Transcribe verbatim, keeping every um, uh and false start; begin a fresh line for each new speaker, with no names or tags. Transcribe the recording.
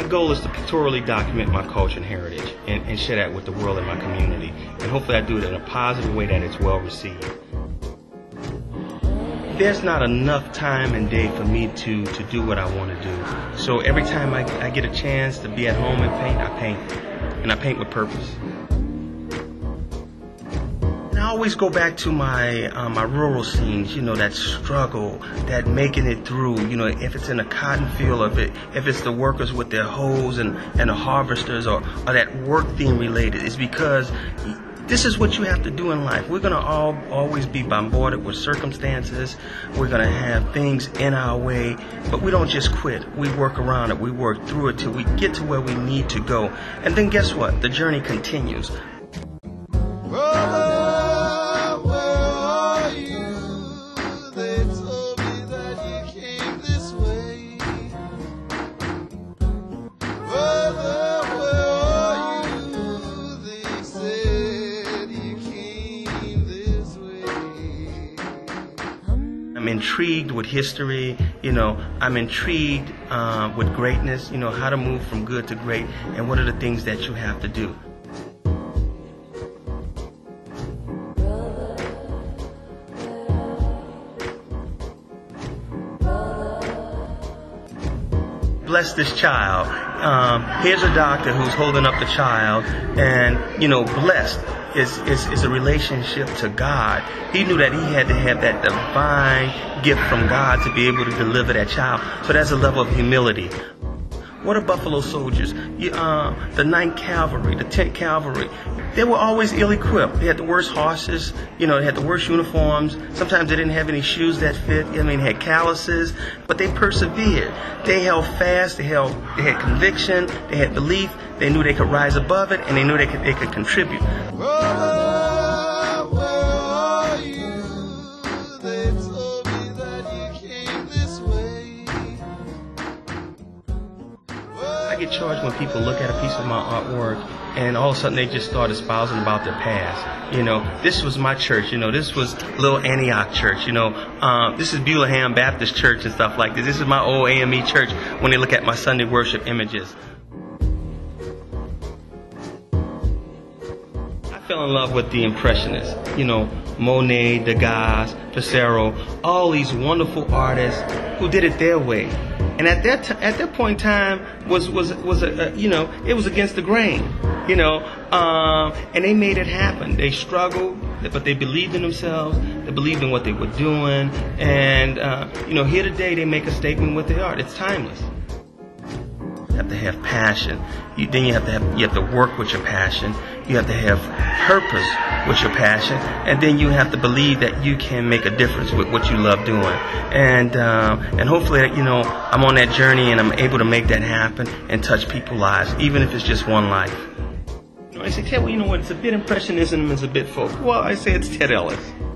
My goal is to pictorially document my culture and heritage and, and share that with the world and my community. And hopefully I do it in a positive way that it's well received. There's not enough time and day for me to, to do what I want to do. So every time I, I get a chance to be at home and paint, I paint. And I paint with purpose. And I always go back to my uh, my rural scenes, you know, that struggle, that making it through, you know, if it's in a cotton field, or if, it, if it's the workers with their hoes and, and the harvesters, or, or that work theme related. It's because this is what you have to do in life. We're going to all always be bombarded with circumstances. We're going to have things in our way, but we don't just quit. We work around it. We work through it till we get to where we need to go. And then guess what? The journey continues. I'm intrigued with history, you know, I'm intrigued uh, with greatness, you know, how to move from good to great, and what are the things that you have to do. Bless this child. Um, here's a doctor who's holding up the child, and, you know, blessed is, is, is a relationship to God. He knew that he had to have that divine gift from God to be able to deliver that child. So that's a level of humility. What are Buffalo Soldiers? You, uh, the ninth Cavalry, the tenth Cavalry. They were always ill-equipped. They had the worst horses, you know, they had the worst uniforms. Sometimes they didn't have any shoes that fit. I mean, they had calluses, but they persevered. They held fast, they held, they had conviction, they had belief, they knew they could rise above it, and they knew they could, they could contribute. I get charged when people look at a piece of my artwork and all of a sudden they just start espousing about their past. You know, this was my church, you know, this was Little Antioch Church, you know, um, this is Beulaham Baptist Church and stuff like this. This is my old A M E church when they look at my Sunday worship images. I fell in love with the Impressionists, you know, Monet, Degas, Pissarro, all these wonderful artists who did it their way. And at that t at that point in time was was was a, a you know, it was against the grain, you know, um, and they made it happen. They struggled, but they believed in themselves. They believed in what they were doing, and uh, you know, here today they make a statement with their art. It's timeless. You have to have passion. You, then you have to have you have to work with your passion. You have to have purpose with your passion, and then you have to believe that you can make a difference with what you love doing. And uh, and hopefully, you know, I'm on that journey and I'm able to make that happen and touch people's lives, even if it's just one life. You know, I say, Ted, well, you know what? It's a bit impressionism, it's a bit folk. Well, I say it's Ted Ellis.